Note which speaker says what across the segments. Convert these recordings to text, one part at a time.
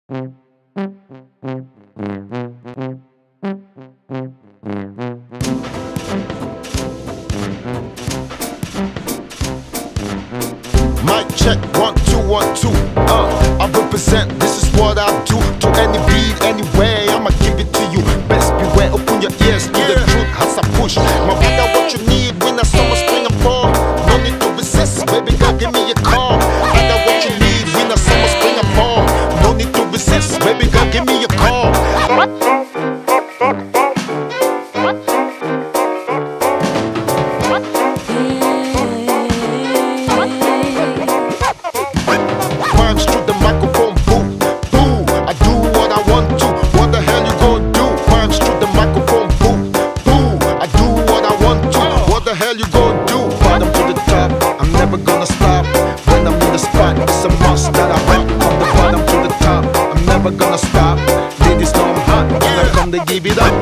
Speaker 1: Mic check, 1 2 1 2. I represent, this is what I do. To any beat, anywhere, I'ma give it to you. Best beware, open your ears to the truth as I push. My brother, what you need, winter, summer, spring, and fall. No need to resist, baby girl, give me a call. Brother, what you need, winter, summer, spring, and fall. No need to resist, baby girl, give me a call. Punch to the microphone, boo, boo. I do what I want to. What the hell you gonna do? Punch to the microphone, boo, boo. I do what I want to. What the hell you gonna do? Bottom to the top, I'm never gonna stop. When I'm in the spot, it's a must that I rock. From the bottom to the top, I'm never gonna stop. Ladies know I'm hot, when I come they give it up.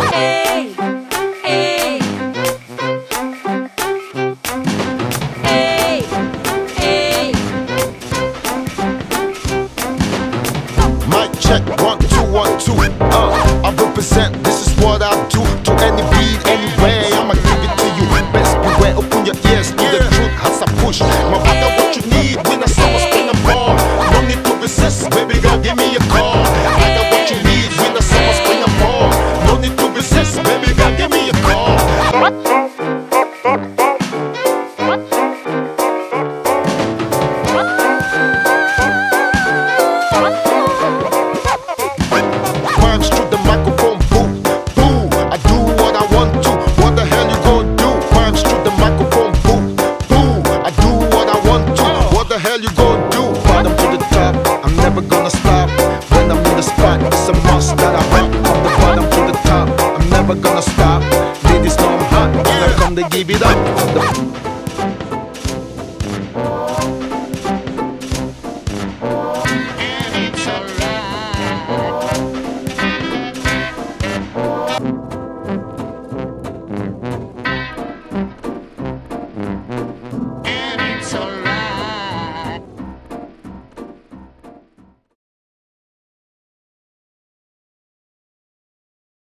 Speaker 1: Mic check, 1 2 1 2. I represent, this is what I do. To any beat, anywhere, I'ma give it to you. Best beware, open your ears to the truth as I push. My brother, what you need, winter, summer, spring, and fall. No need to resist, baby girl, give me a call. I got what you need, winter, summer, spring, and fall. No need to resist, baby girl, give me a call. Punch to the microphone, boo, boo. I do what I want to. What the hell you gonna do? Punch to the microphone, boo, boo. I do what I want to. What the hell you gonna do? Bottom to the top, I'm never gonna stop. When I'm in the spot, it's a must that I rock. From the bottom to the top, I'm never gonna stop. Ladies know I'm hot, when I come they give it up.